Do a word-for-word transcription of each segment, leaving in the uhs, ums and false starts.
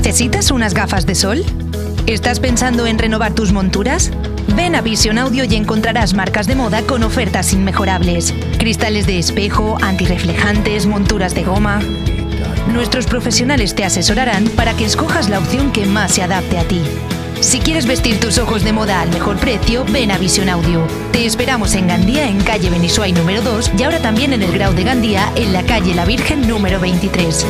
¿Necesitas unas gafas de sol? ¿Estás pensando en renovar tus monturas? Ven a Vision Audio y encontrarás marcas de moda con ofertas inmejorables. Cristales de espejo, antirreflejantes, monturas de goma. Nuestros profesionales te asesorarán para que escojas la opción que más se adapte a ti. Si quieres vestir tus ojos de moda al mejor precio, ven a Vision Audio. Te esperamos en Gandía, en calle Benisuay número dos, y ahora también en el Grau de Gandía, en la calle La Virgen número veintitrés.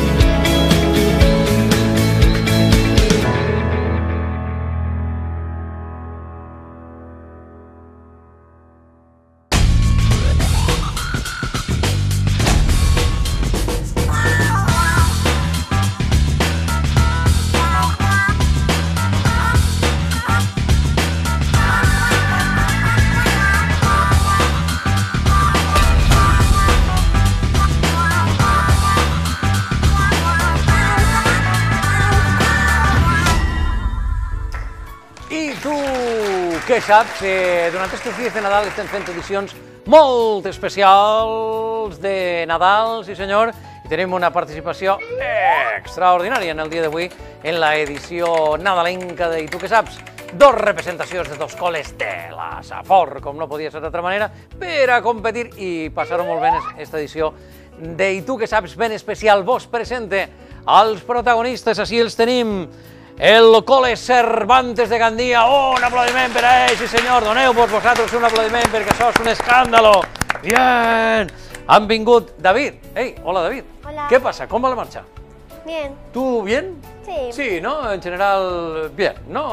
Què saps? Eh, durant aquests dies de Nadal estem fent edicions molt especials de Nadal, sí senyor, i tenim una participació extraordinària en el dia d'avui en l'edició nadalenca de I tu què saps? Dos representacions de dos col·les de la Safor, com no podia ser d'altra manera, per a competir i passar-ho molt bé en aquesta edició de I tu què saps ben especial. Vos presente als protagonistes, així els tenim. El col·le Cervantes de Gandia, oh, un aplaudiment per a ells, sí senyor, doneu-vos vosaltres un aplaudiment perquè això és un escàndalo. Bien, han vingut David. Ei, hola David. Hola. ¿Qué pasa? ¿Cómo va la marcha? Bien. ¿Tú bien? Sí. Sí, ¿no? En general, bien,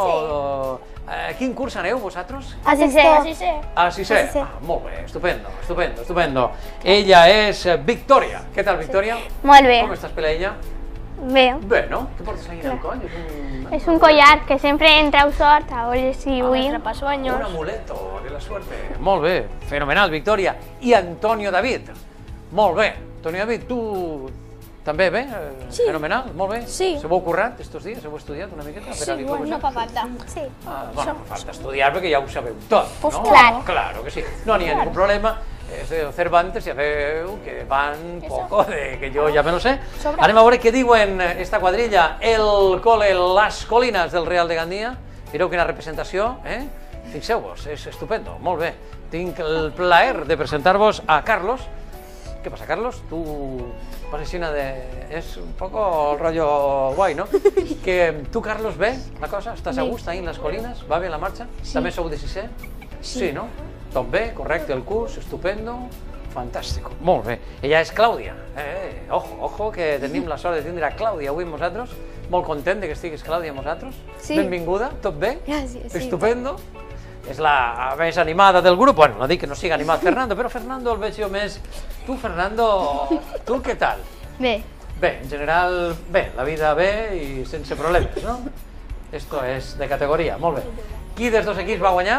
¿no? Sí. Eh, quin curs aneu vosaltres? A sisè. A sisè. A sisè? A sisè. Ah, molt bé, estupendo, estupendo, estupendo. Ella és Victòria. Què tal, Victòria? Molt bé. Com estàs per ella? Bé. Bé, no? Què portes ahí en el coll? És un... És un collar que sempre em treu sort, a veure si vull. Un amuleto de la suerte. Molt bé, fenomenal, Victòria. I Antonio David. Molt bé. Antonio David, tu també bé? Sí. Fenomenal, molt bé. Sí. Se heu currat estos dies? Heu estudiat una miqueta? Sí, bueno, no fa falta. Sí. Ah, bueno, no falta estudiar perquè ja ho sabeu tot, Pues no? claro. Claro que sí. No n'hi ha ningún problema. És de Cervantes, ja veu que van poco de que jo ja me lo sé. Anem a veure què diuen esta quadrilla. El col·le Las Colinas del Real de Gandia. Mireu quina representació, eh? Fixeu-vos, és estupendo, molt bé. Tinc el plaer de presentar-vos a Carlos. ¿Qué pasa, Carlos? Tú parecina de... Es un poco el rollo guay, ¿no? Que tú, Carlos, ¿ve la cosa? ¿Estás a gusto ahí en las colinas? ¿Va bien la marcha? ¿També sou de sisè? Sí, no? Tot bé, correcte el curs, estupendo, fantàstic. Molt bé. Ella és Clàudia. Eh, ojo, ojo, que tenim la sort de tindre a Clàudia avui amb nosaltres. Molt content de que estiguis, Clàudia, amb nosaltres. Sí. Benvinguda, tot bé? Gràcies, sí. Estupendo. És la més animada del grup. Bueno, no dic que no sigui animat Fernando, però Fernando el veig jo més... Tu, Fernando, tu què tal? Bé. Bé, en general, bé, la vida bé i sense problemes, no? Esto és de categoria, molt bé. Qui dels dos equips va guanyar?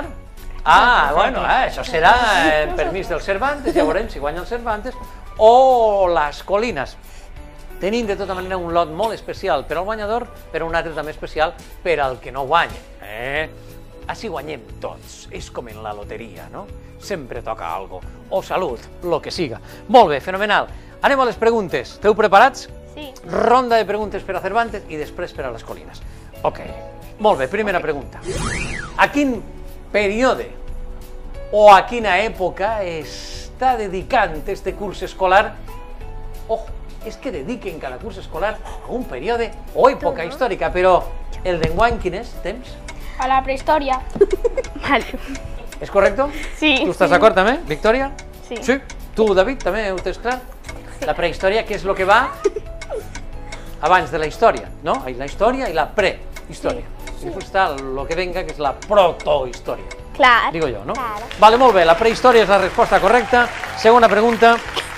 Ah, bueno, eh, això serà el permís del Cervantes, ja veurem si guanya el Cervantes, o les Colinas. Tenim de tota manera un lot molt especial per al guanyador, però un altre també especial per al que no guanya. Eh? Així guanyem tots, és com en la loteria, no? Sempre toca algo, o salut, lo que siga. Molt bé, fenomenal. Anem a les preguntes. Esteu preparats? Sí. Ronda de preguntes per a Cervantes i després per a les Colinas. Ok, molt bé, primera pregunta. A quin període o a quina època està dedicant este curs escolar? Ojo, és que dediquen cada curs escolar a un període o època històrica, però el d'enguany quin és? Temps? A la prehistòria. Vale. És correcte? Sí. Tu estàs d'acord també, Victòria? Sí. Sí. Tu, David, també ho tens clar? La prehistòria, què és el que va abans de la història, no? La història i la prehistòria. I després està el que venga, que és la protohistòria. Clar. Digo jo, no? Claro. Vale, molt bé, la prehistòria és la resposta correcta. Segona pregunta.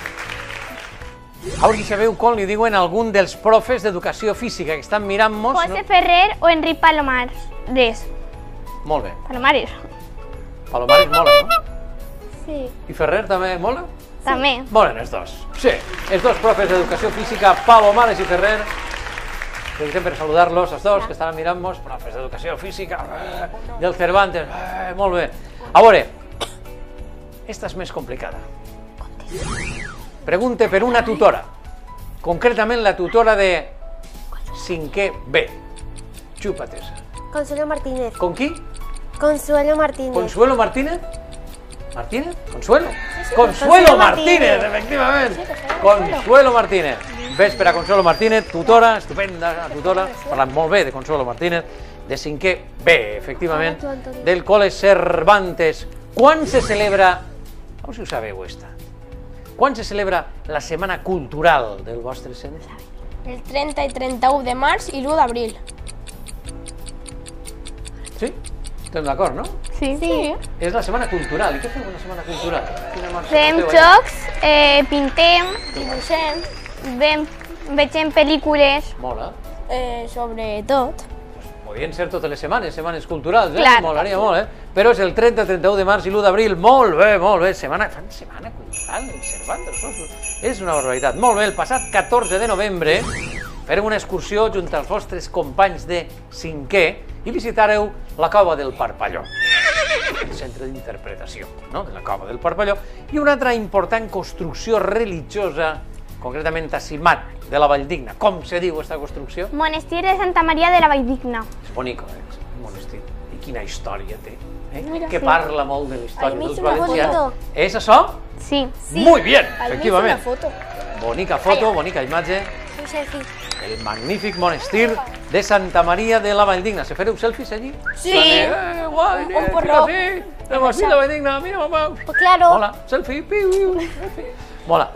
A veure si sabeu com li diuen algun dels profes d'educació física que estan mirant-nos. José Ferrer o Enric Palomares. Molt bé. Palomares. Palomares mola, no? Sí. I Ferrer també mola? També. Molen els dos. Sí, els dos profes d'educació física, Palomares i Ferrer. Aprofitem per saludar-los, els dos que estaran mirant-nos, profes d'educació física, eh, del Cervantes, eh, molt bé. A veure, esta és més complicada. Pregunte per una tutora, concretament la tutora de cinquè B. Xupa-tesa. Consuelo Martínez. Con qui? Consuelo Martínez. Consuelo Martínez? Martínez? Consuelo? sí, Consuelo Consuelo Martínez, Martínez. efectivament. Sí, Consuelo. Consuelo Martínez. Vespre a Consuelo Martínez, tutora, estupenda tutora, parlant molt bé de Consuelo Martínez, de cinquè B, efectivament, del Col·le Cervantes. Quan se celebra, a veure si ho sabeu esta, quan se celebra la Setmana Cultural del vostre centre? El trenta i trenta-u de març i l'u d'abril. Sí? Estem d'acord, no? Sí. Sí. És la Setmana Cultural. I què feu una Setmana Cultural? Quina marxa Fem porteu allà? jocs, eh, pintem, Dibuixem vem, vegem pel·lícules. Mola. eh, sobre tot. Podien ser totes les setmanes, setmanes culturals, eh? Clar. Molaria molt, eh? Però és el trenta, trenta-u de març i l'u d'abril. Molt bé, molt bé. Setmana, fan setmana cultural, Cervantes, això és- és una barbaritat. Molt bé, el passat catorze de novembre farem una excursió junt als vostres companys de cinquè i visitareu la Cova del Parpalló, el centre d'interpretació, no?, de la Cova del Parpalló, i una altra important construcció religiosa, concretament a Simat, de la Valldigna. Com se diu aquesta construcció? Monestir de Santa Maria de la Valldigna. És bonic, eh? Un monestir. I quina història té, eh? Mira, que sí. parla molt de la història Al mig dels una valencians. foto. És això? Sí. Muy bien, Al mig una efectivament. foto. Bonica foto, bonica imatge. Un selfie. El magnífic monestir de Santa Maria de la Valldigna. Se fareu selfies allí? Sí. Eh, guai, Un eh, porró. Sí, el monestir de la Valldigna, mira, mamà. Pues claro. Hola, selfie, piu, piu, selfie. Mola.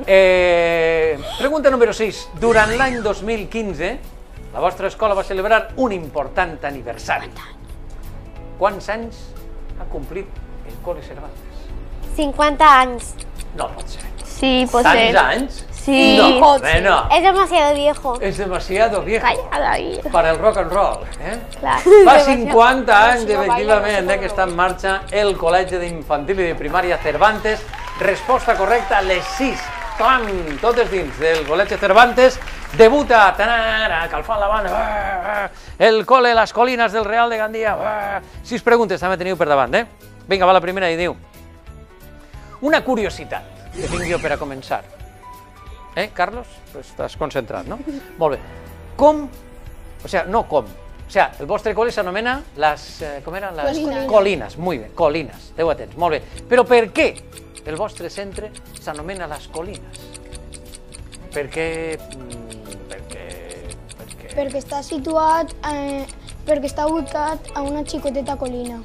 Eh, pregunta número sis. Durant l'any dos mil quinze, la vostra escola va celebrar un important aniversari. Quants anys ha complit el Col·le Cervantes? cincuenta anys. No pot ser. Sí, pot Tants ser. anys? Sí. No, Pot bé, ser. no. Es demasiado viejo. És demasiado viejo Calla, David. para el rock and roll. Eh? Clar. Fa cinquanta anys, no baila, efectivament, no eh, que està en marxa el Col·legi d'Infantil i de Primària Cervantes. Resposta correcta, les sis. Clam, totes dins del Col·legi Cervantes. Debuta, tanara, calfant la banda, el Col·le Les Colines del Real de Gandia. Sis preguntes també teniu per davant, eh? Vinga, va la primera i diu. Una curiositat que tinc jo per a començar. Eh, Carlos? Pues estàs concentrat, no? Molt bé. Com, o sea, no com, o sea, el vostre col·le s'anomena les, eh, com eren? Les Colines. Colines, muy bé, Colines, esteu atents, molt bé. Però per què el vostre centre s'anomena Les Colines? Per què, mm, per què, per què? Perquè està situat, eh, perquè està ubicat a una xicoteta colina.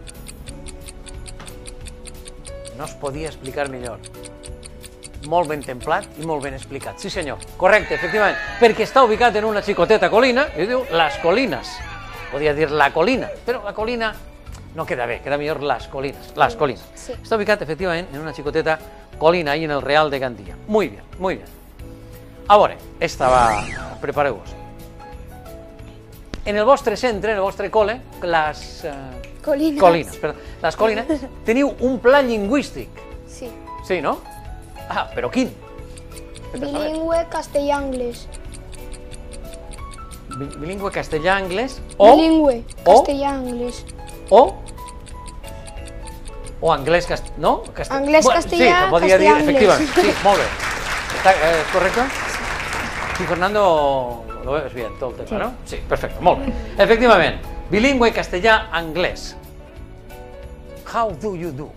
No es podia explicar millor. Molt ben templat i molt ben explicat. Sí, senyor. Correcte, efectivament. Perquè està ubicat en una xicoteta colina, i diu Les Colines. Podia dir La Colina, però la colina no queda bé, queda millor Les Colines. Les Colines. Sí. Està ubicat, efectivament, en una xicoteta colina, ahí en el Real de Gandia. Muy bien, muy bien. A veure, esta va... Prepareu-vos. En el vostre centre, en el vostre col·le, les... Eh, Colines. colines, perdó, les colines, teniu un pla lingüístic. Sí. Sí, no? Ah, però quin? Bilingüe castellà-anglès. Bi- Bilingüe castellà-anglès o... Bilingüe o- castellà-anglès. O... O anglès cast... no? Cast... Anglès, Bueno, castellà, sí, se podria dir, castellà-anglès. efectivament. Sí, molt bé. Està, eh, ¿Es correcto? Sí, Fernando, lo ves bien, todo el tema, ¿no? Sí, perfecto, molt bé. Efectivament, bilingüe castellà-anglès. How do you do?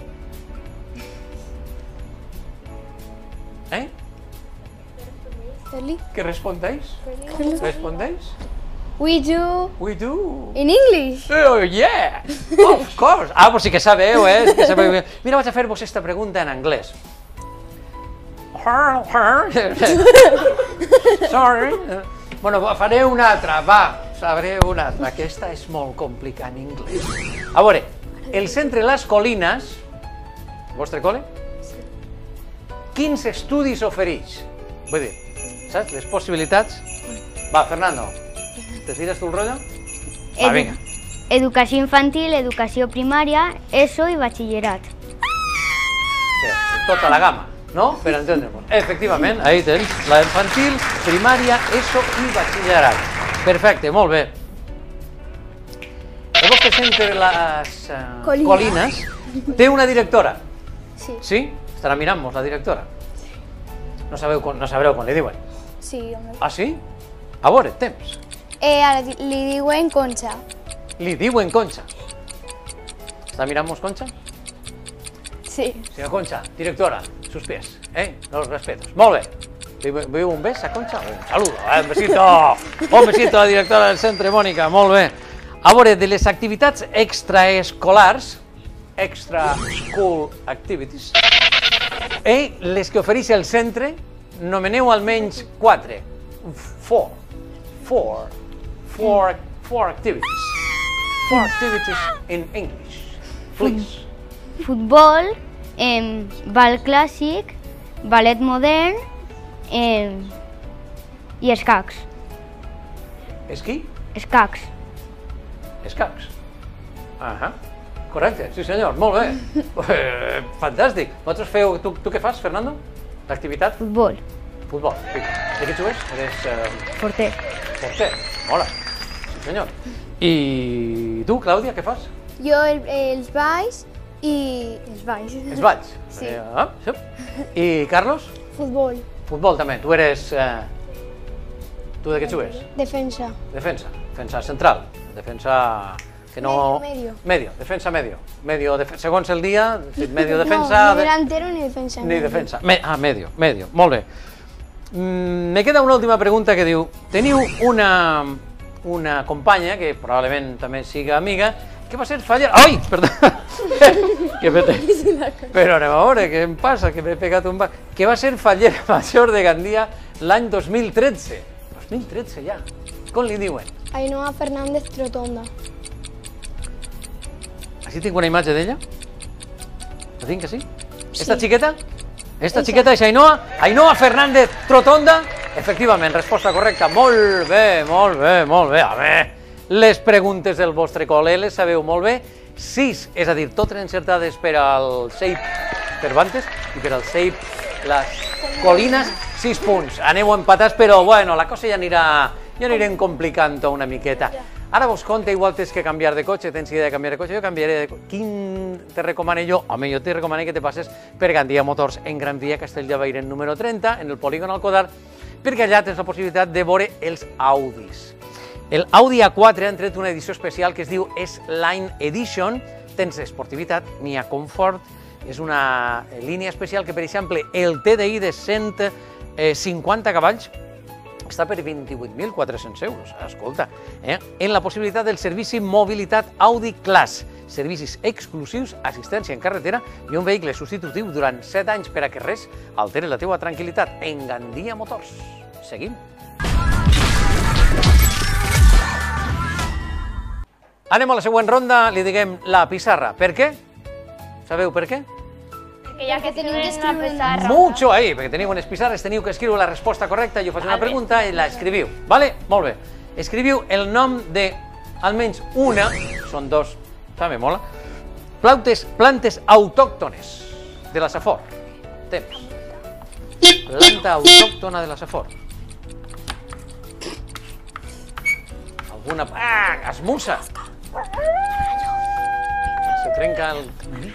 ¿Eh? Feli? ¿Qué respondéis? ¿Respondéis? We do We do. in English. Oh, yeah! Of course! Ah, pues sí que sabeu, eh? Sí que sabeu. Mira, vaig a fer-vos esta pregunta en anglès. Sorry. Bueno, va, faré una altra, va. Sabré una altra. Aquesta és molt complicada en anglès. A veure, el centre Les Colines, el vostre col·le, quins estudis ofereix? Vull dir, saps, les possibilitats? Va, Fernando, te tires tu el rotllo? Va, Edu- vinga. Educació infantil, educació primària, ESO i batxillerat. Sí, tota la gamma, no? Per entendre'ns. Efectivament, ahí tens la infantil, primària, ESO i batxillerat. Perfecte, molt bé. El vostre centre, les uh, Colines. Colines, té una directora. Sí. Sí? Estarà mirant-nos la directora. No sabeu, com- no sabreu com li diuen. Sí, home. Ah, sí? A veure, temps. Eh, li diuen Concha. Li diuen Concha. Està mirant-nos Concha? Sí. Senyora Concha, directora, sus pies, eh? Los respetos. Molt bé. ¿Le veo un beso a Concha? Un saludo, eh? Un besito. Un besito a la directora del centre, Mònica, molt bé. A veure, de les activitats extraescolars, extra school activities, eh, les que ofereix el centre, nomeneu almenys quatre. Four. Four. Four, four activities. Four activities in English. Please. Futbol, eh, ball clàssic, ballet modern eh, i escacs. Esquí? Escacs. Escacs. Ahà. Correcte, sí senyor, molt bé. Eh, fantàstic. Vosaltres feu... Tu, tu què fas, Fernando? L'activitat? Futbol. Futbol. De què jugues? Eres... Eh... Porter. Porter. Hola. Sí senyor. I tu, Clàudia, què fas? Jo el, els balls i... els balls. Els balls. Sí. Eh, ah, sí. I Carlos? Futbol. Futbol també. Tu eres... Eh... Tu de què jugues? Defensa. Defensa. Defensa central. Defensa... Que no... Medio. Medio. Defensa medio. Medio def... Segons el dia, medio defensa... No, ni delantero ni defensa. Ni defensa. Me... Ah, medio, medio. Molt bé. Mm, me queda una última pregunta que diu... Teniu una, una companya, que probablement també siga amiga, que va ser fallera... Ai, perdó! que me... Però anem a veure què em passa, que m'he pegat un bat. Que va ser fallera major de Gandia l'any dos mil tretze. dos mil tretze ja. Com li diuen? Ainhoa Fernández Trotonda. Així tinc una imatge d'ella? La tinc, que sí? Esta xiqueta? Esta xiqueta és Ainhoa? Ainhoa Fernández Trotonda? Efectivament, resposta correcta. Molt bé, molt bé, molt bé. A veure, les preguntes del vostre col·le les sabeu molt bé. Sis, és a dir, totes encertades per al C E I P Cervantes i per al C E I P Les Colines, sis punts. Aneu empatats, però bueno, la cosa ja anirà, ja anirem complicant-ho una miqueta. Ara vos conta, igual tens que canviar de cotxe, tens idea de canviar de cotxe, jo canviaré de cotxe. Quin te recomano jo? Home, jo te recomano que te passes per Gandia Motors en Gran Via Castelldeveiren número trenta, en el polígon Alcodar, perquè allà tens la possibilitat de veure els Audis. El Audi A quatre ha tret una edició especial que es diu S-Line Edition, tens esportivitat, n'hi ha confort, és una línia especial que, per exemple, el T D I de cent cinquanta cavalls està per vint-i-vuit mil quatre-cents euros, escolta, eh? En la possibilitat del servici Mobilitat Audi Class, servicis exclusius, assistència en carretera i un vehicle substitutiu durant set anys per a que res alteri la teua tranquil·litat en Gandia Motors. Seguim. Anem a la següent ronda, li diguem la pissarra. Per què? Sabeu per què? Que ya que tenim que escriure una pissarra. Mucho ahí, perquè teniu unes pissarres, teniu que escriure la resposta correcta, jo faig una pregunta i la escriviu, vale? Molt bé. Escriviu el nom de almenys una, són dos, també mola, plantes, plantes autòctones de la Safor. Temps. Planta autòctona de la Safor. Alguna... Ah, esmussa! Se trenca el...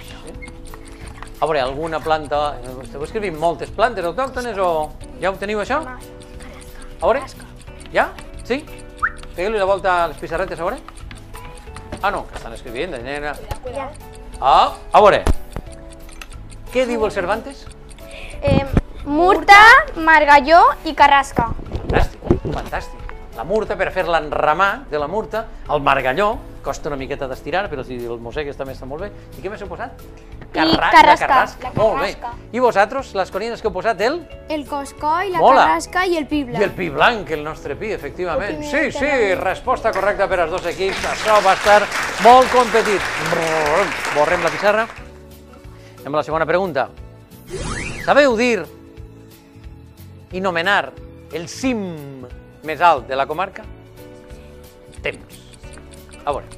A veure, alguna planta... Esteu escrivint moltes plantes autòctones o... Ja ho teniu, això? A veure? Ja? Sí? Pegueu-li la volta a les pissarretes, a veure? Ah, no, que estan escrivint, nena. Ah, a veure. Què diu el Cervantes? Eh, murta, margalló i carrasca. Fantàstic, fantàstic. La murta, per fer l'enramar de la murta, el margalló, costa una miqueta d'estirar, però si el mossegues també està molt bé. I què més heu posat? carrasca. carrasca. Molt bé. I vosaltres, les colines que heu posat, el? El coscoi, la Mola. carrasca i el pi blanc. I el pi blanc, el nostre pi, efectivament. El Sí, piment sí, terreny. resposta correcta per als dos equips. Això va estar molt competit. Borrem la pissarra. Anem a la segona pregunta. Sabeu dir i nomenar el cim més alt de la comarca? Temps. A veure.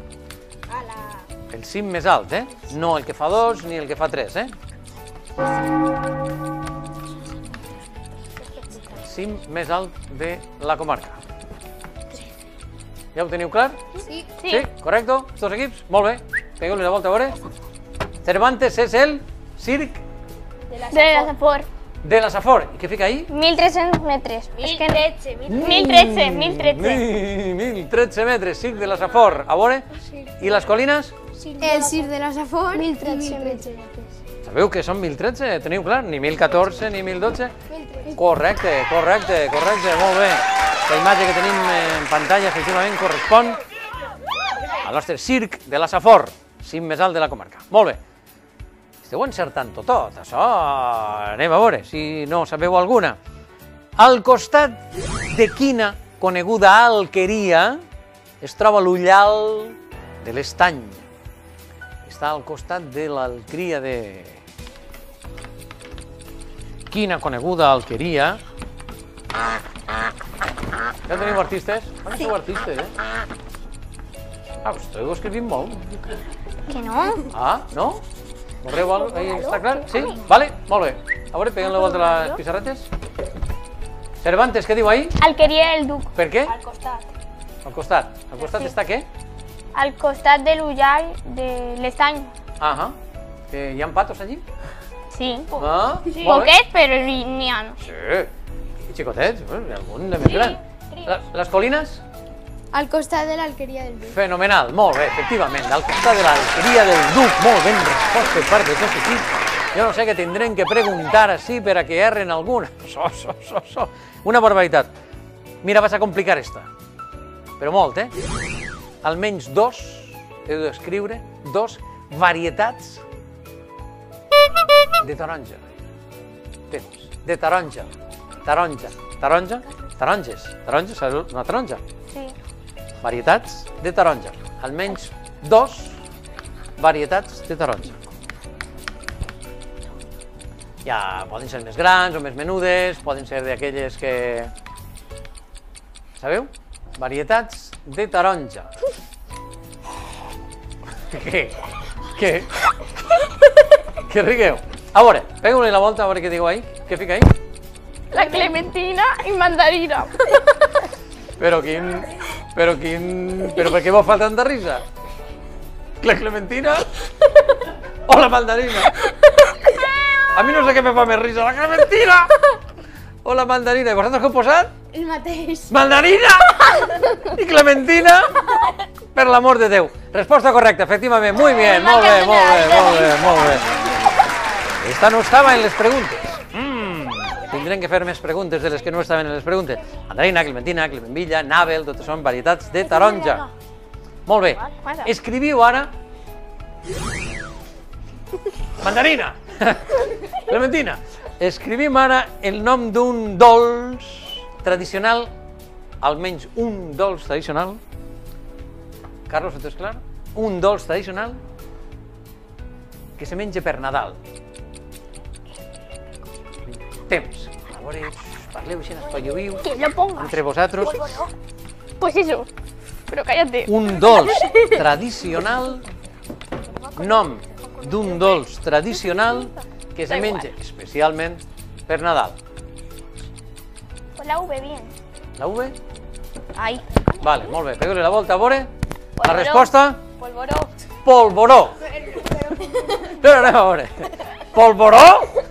El cim més alt, eh? No el que fa dos ni el que fa tres, eh? El cim més alt de la comarca. Ja ho teniu clar? Sí. Sí, correcte? Dos equips? Molt bé. Pegueu-li la volta, a veure. Cervantes és el circ De la Safor. de la Safor. I què fica ahí? mil tres-cents metres. mil tretze, mil tretze, mil tretze. mil tretze metres, Circ de la Safor. A veure? I les colines? El Circ de la Safor. mil tretze metres. Sabeu que són mil tretze? Teniu clar? Ni mil catorze ni mil dotze? Correcte, correcte, correcte, molt bé. La imatge que tenim en pantalla efectivament correspon al nostre Circ de la Safor, cim més alt de la comarca. Molt bé. Esteu encertant tot, això anem a veure si no sabeu alguna. Al costat de quina coneguda alqueria es troba l'ullal de l'Estany? Està al costat de l'alqueria de... Quina coneguda alqueria... Ja teniu artistes? Bueno, sou artistes, eh? Ah, però esteu escrivint molt. Que no? Ah, no? Veureu alguna cosa? Ahí està clar? Sí? Vale, molt bé. A veure, peguen la volta a les pissarretes. Cervantes, què diu ahí? Alqueria del Duc. Per què? Al costat. Al costat. Al costat està què? Al costat de l'ullal de l'Estany. Ahà. Que hi ha patos allí? Sí. Ah, molt bé. Poquet, però n'hi ha. Sí. I xicotets, eh, algun de més gran. La- Les colines? Al costat de l'alqueria del Duc. Fenomenal, molt bé, efectivament. Al costat de l'alqueria del Duc, molt ben respost per part de tots aquí. Jo no sé què tindrem que preguntar així per a que erren alguna. So, so, so, so. Una barbaritat. Mira, vas a complicar esta. Però molt, eh? Almenys dos, he d'escriure, dos varietats de taronja. Temps. De taronja. Taronja. Taronja. Taronges. Taronja, saps una taronja? Sí. Varietats de taronja. Almenys dos varietats de taronja. Ja poden ser més grans o més menudes, poden ser d'aquelles que... Sabeu? Varietats de taronja. Què? Què? Què rigueu? A veure, pega-li la volta a veure què diu ahí. Què fica ahí? La clementina i mandarina. Però quin... Però quin... Però per què vos fa tanta risa? La clementina o la mandarina? A mi no sé què me fa més risa, la clementina o la mandarina. I vosaltres què heu posat? El mateix. Mandarina i clementina, per l'amor de Déu. Resposta correcta, efectivament. Muy bien, molt bé, molt bé, molt bé, molt bé. Esta no estava en les preguntes. Tindrem que fer més preguntes de les que no estaven en les preguntes. Mandarina, clementina, clemenvilla, navel, totes són varietats de taronja. Molt bé. Escriviu ara... Mandarina! Clementina! Escrivim ara el nom d'un dolç tradicional, almenys un dolç tradicional. Carlos, ho tens clar? Un dolç tradicional que se menja per Nadal. Temps. A veure, parleu així, espaiuiu, Que lo pongas. entre vosaltres. Pues eso. Pero cállate. Un dolç tradicional, nom d'un dolç tradicional que se menja especialment per Nadal. Pues la V bien. La V? Ahí. Vale, molt bé. Pega-li la volta, a veure. La Polvoró. resposta? Polvoró. Polvoró. Però anem a veure. Polvoró?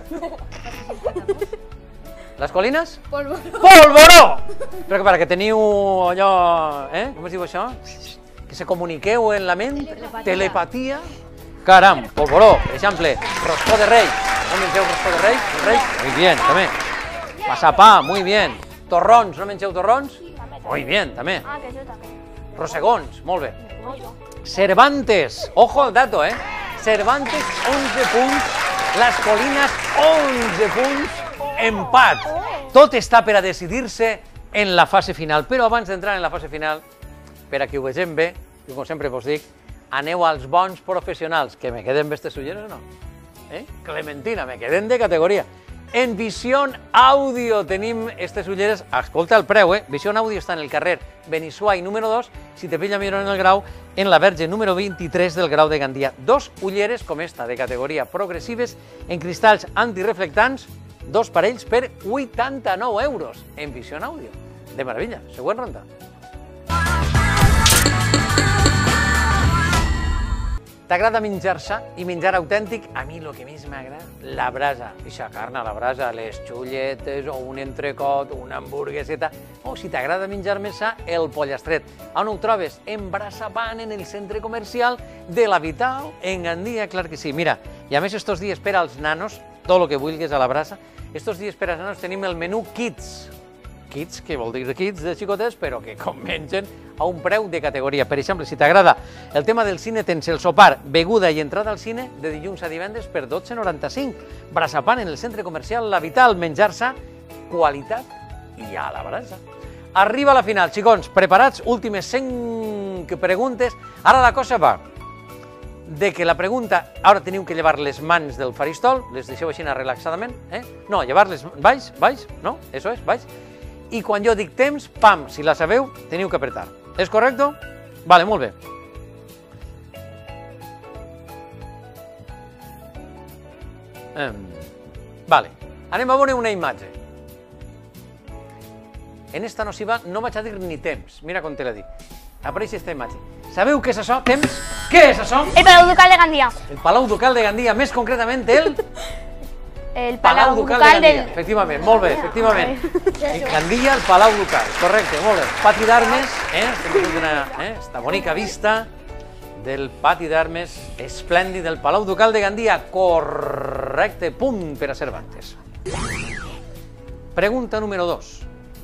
Les colines? Polvoró. Polvoró! Però que, perquè teniu allò... Eh? Com es diu això? Que se comuniqueu en la ment? Telepatia. Caram, polvoró, per exemple, roscó de rei. ¿No mengeu roscó de rei? El rei? Muy bien, també. Passapà, muy bien. Torrons, no mengeu torrons? Muy bien, també. Ah, que yo también. Rosegons, molt bé. Cervantes, ojo al dato, eh? Cervantes, onze punts. Las Colinas, onze punts. Empat. Tot està per a decidir-se en la fase final. Però abans d'entrar en la fase final, per a que ho vegem bé, i com sempre vos dic, aneu als bons professionals. Que me queden bé estes ulleres o no? Eh? Clementina, me queden de categoria. En Vision Audio tenim aquestes ulleres, escolta el preu, eh? Vision Audio està en el carrer Benissuai número dos, si te pilla millor en el grau, en la Verge número vint-i-tres del grau de Gandia. Dos ulleres com esta, de categoria progressives, en cristalls antireflectants, dos parells per vuitanta-nou euros en Vision Audio. De meravella. Següent ronda. t'agrada menjar sa i menjar autèntic, a mi el que més m'agrada, la brasa. Eixa carn a la brasa, les xulletes, o un entrecot, una hamburgueseta, o si t'agrada menjar més sa, el pollastre. On ho trobes? En Brasapan, en el centre comercial de la Vital, en Gandia, clar que sí. Mira, i a més estos dies per als nanos, tot el que vulguis a la brasa, estos dies per als nanos tenim el menú Kids. Kids, que vol dir kids de xicotets, però que com mengen a un preu de categoria. Per exemple, si t'agrada el tema del cine, tens el sopar, beguda i entrada al cine de dilluns a divendres per dotze noranta-cinc. Brasapan, en el centre comercial La Vital, menjar-se, qualitat i a la brasa. Arriba a la final, xicons, preparats? Últimes cinc preguntes. Ara la cosa va de que la pregunta, ara teniu que llevar les mans del faristol, les deixeu així relaxadament, eh? No, llevar-les baix, baix, no? Eso es, baix. I quan jo dic temps, pam, si la sabeu, teniu que apretar. És correcte? Vale, molt bé. Eh, vale, anem a veure una imatge. En esta nociva no vaig a dir ni temps, mira com te la dic. Apareix esta imatge. Sabeu què és això? Temps? Què és això? El Palau Ducal de Gandia. El Palau Ducal de Gandia, més concretament el... El Palau Ducal de Gandia, efectivament, molt bé, efectivament. Gandia, el Palau Ducal, correcte, molt bé. Pati d'armes, eh? Estem veient una, eh? Esta bonica vista del pati d'armes esplèndid del Palau Ducal de Gandia, correcte, punt per a Cervantes. Pregunta número dos.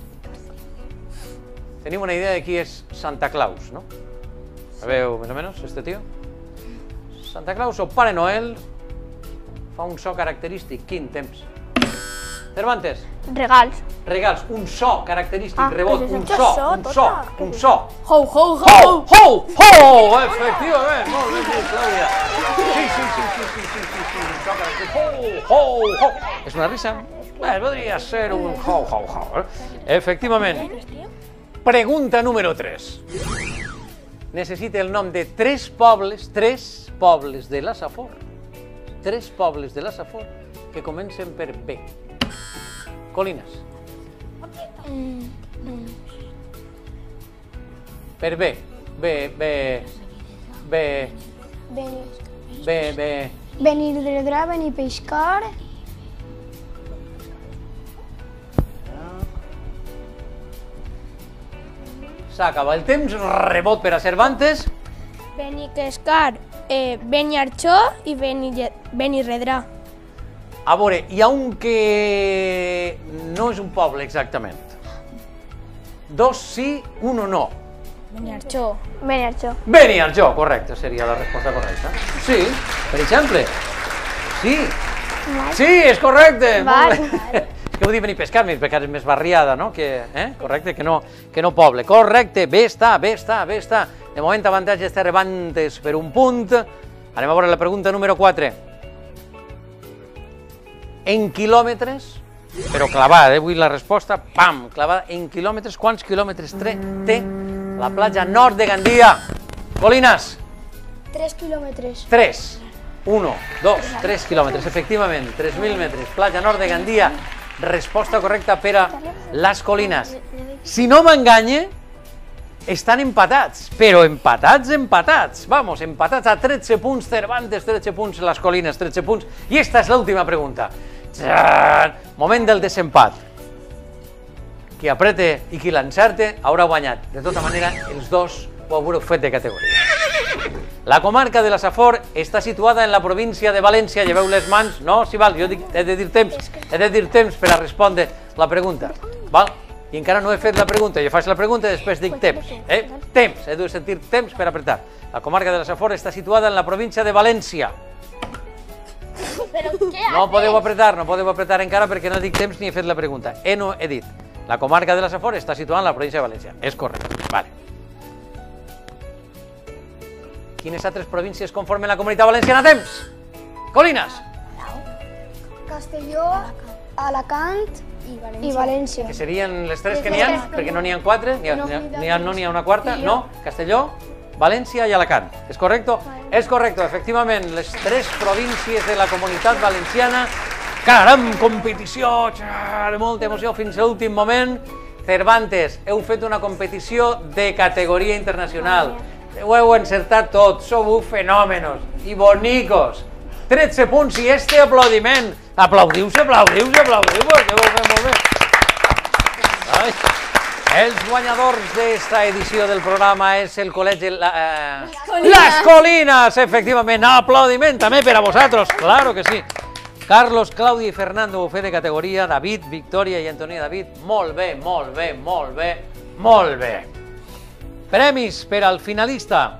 Tenim una idea de qui és Santa Claus, no? Sabeu més o menys, este tio? Santa Claus o Pare Noel fa un so característic. Quin temps? Cervantes? Regals. Regals, un so característic, rebot, un so, un so, un so. Ho, ho, ho! Ho, ho, ho! Efectivament, molt ben dit, Clàudia. Sí, sí, sí, sí, sí, sí, sí, sí, un so característic. Ho, ho, ho! És una risa? Bé, podria ser un ho, ho, ho. Efectivament. Pregunta número tres. Necessita el nom de tres pobles, tres pobles de la Safor. Tres pobles de la Safor que comencen per B. Colinas. Per B. B, B, B, B, B. Benirredrà, Benipeixcar... S'acaba el temps, rebot per a Cervantes. Beniquescar, eh, Beniarxó i Benirredrà. A veure, hi ha un que no és un poble exactament. Dos sí, uno no. Beniarxó. Beniarxó. Beniarjó, correcte, seria la resposta correcta. Sí, per exemple. Sí. Sí, és correcte. Molt bé. És que vull dir Benipescar, Benipescar és més barriada, no? Que, eh? Correcte, que no, que no poble. Correcte, bé està, bé està, bé està. De moment avantatge Cervantes per un punt. Anem a veure la pregunta número quatre. En quilòmetres, però clavada, eh? Vull la resposta, pam, clavada. En quilòmetres, quants quilòmetres té la platja nord de Gandia? Colinas. Tres quilòmetres. Tres. Uno, dos, tres quilòmetres, efectivament. Tres mil metres. Platja nord de Gandia. Resposta correcta per a les Colinas. Si no m'enganye, estan empatats, però empatats, empatats. Vamos, empatats a tretze punts, Cervantes, tretze punts, les Colinas, tretze punts. I esta és l'última pregunta. Moment del desempat. Qui aprete i qui l'encerte haurà guanyat. De tota manera, els dos ho haureu fet de categoria. La comarca de la Safor està situada en la província de València. Lleveu les mans? No, si val, jo dic, he de dir temps. He de dir temps per a respondre la pregunta. Val? I encara no he fet la pregunta. Jo faig la pregunta i després dic temps. Eh? Temps. He de sentir temps per apretar. La comarca de la Safor està situada en la província de València. No podeu apretar, no podeu apretar encara perquè no dic temps ni he fet la pregunta. He no he dit. La comarca de la Safor està situada en la província de València. És correcte. Vale. Quines altres províncies conformen la Comunitat Valenciana? Temps! Colinas! Castelló, Alacant i València. Que serien les tres que n'hi ha, perquè no n'hi ha quatre, no n'hi ha una quarta, no? Castelló, València i Alacant. És correcte? És correcte, efectivament, les tres províncies de la Comunitat Valenciana. Caram, competició, de molta emoció fins a l'últim moment. Cervantes, heu fet una competició de categoria internacional. Ho heu encertat tot, sou fenòmenos i bonicos. tretze punts i este aplaudiment. Aplaudiu-se, aplaudiu-se, aplaudiu-se, que ho fem molt bé. Ai. Els guanyadors d'esta edició del programa és el col·legi la, eh, Las Colinas, efectivament. Aplaudiment també per a vosaltres, claro que sí. Carlos, Clàudia i Fernando, bufet de categoria, David, Victòria i Antonia David. Molt bé, molt bé, molt bé, molt bé. Premis per al finalista.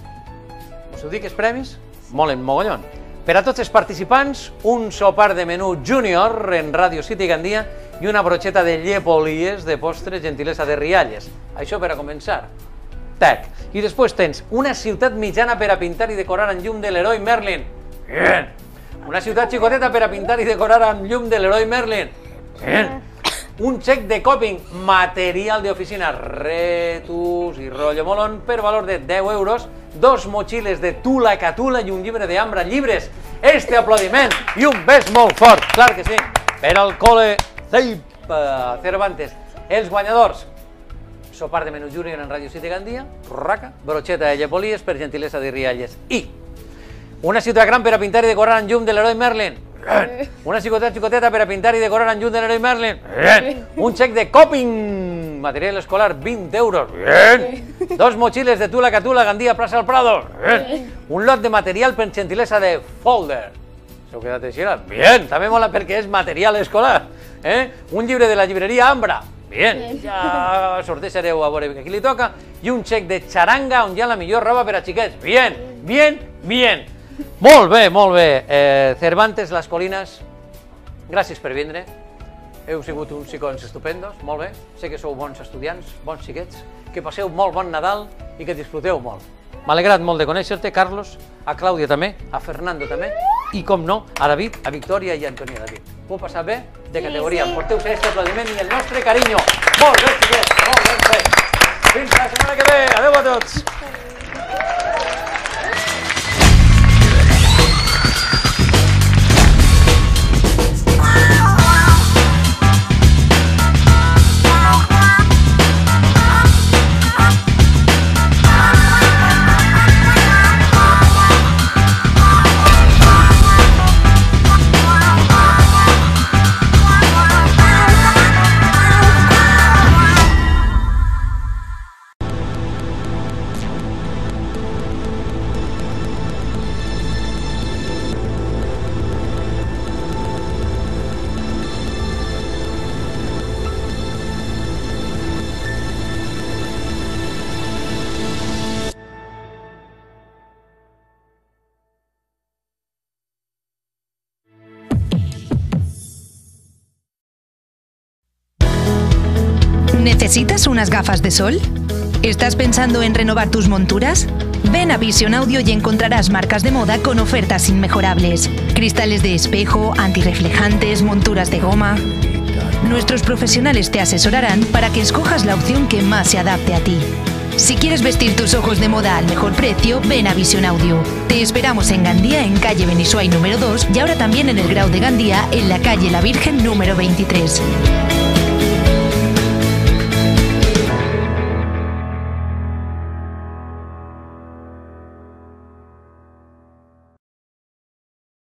Us ho dic, els premis? Molt en mogollon. Per a tots els participants, un sopar de menú júnior en Radio City Gandia i una brocheta de llepolíes de postres gentilesa de Rialles. Això per a començar. Tac. I després tens una ciutat mitjana per a pintar i decorar amb llum de l'heroi Merlin. Bien. Una ciutat xicoteta per a pintar i decorar amb llum de l'heroi Merlin. Bien. Un xec de còping, material d'oficina, retus i rotllo molón per valor de deu euros, dos motxilles de tula catula i un llibre d'ambra llibres. Este aplaudiment i un bes molt fort, clar que sí, per al col·le Cervantes. Els guanyadors, sopar de menú júnior en Radio City Gandia, raca, brocheta de llepolíes per gentilesa de Rialles. I una ciutat gran per a pintar i decorar amb llum de l'heroi Merlin. Una xicoteta xicoteta per a pintar i decorar amb llum de l'heroi Merlin. Bien. Un xec de còping, material escolar, vint euros. Bien. Dos motxilles de tula catula, Gandia, plaça al Prado. Bien. Un lot de material per gentilesa de Folder. S'heu quedat així? Bien. També mola perquè és material escolar. Eh? Un llibre de la llibreria Ambra. Bien. Ja sortejareu a veure qui li toca. I un xec de xaranga on hi ha la millor roba per a xiquets. Bien, bien, bien. Molt bé, molt bé. Eh, Cervantes, Las Colinas, gràcies per vindre. Heu sigut uns xicons estupendos, molt bé. Sé que sou bons estudiants, bons xiquets, que passeu molt bon Nadal i que disfruteu molt. M'ha alegrat molt de conèixer-te, Carlos, a Clàudia també, a Fernando també, i com no, a David, a Victòria i a Antonia David. Ho heu passat bé? De categoria. Porteu-se aquest aplaudiment i el nostre carinyo. Molt bé, xiquets, molt ben fet. Fins la setmana que ve. Adéu a tots. ¿Necesitas unas gafas de sol? ¿Estás pensando en renovar tus monturas? Ven a Vision Audio y encontrarás marcas de moda con ofertas inmejorables. Cristales de espejo, antirreflejantes, monturas de goma. Nuestros profesionales te asesorarán para que escojas la opción que más se adapte a ti. Si quieres vestir tus ojos de moda al mejor precio, ven a Vision Audio. Te esperamos en Gandía, en calle Benisuay número dos, y ahora también en el Grau de Gandía, en la calle La Virgen número veintitrés.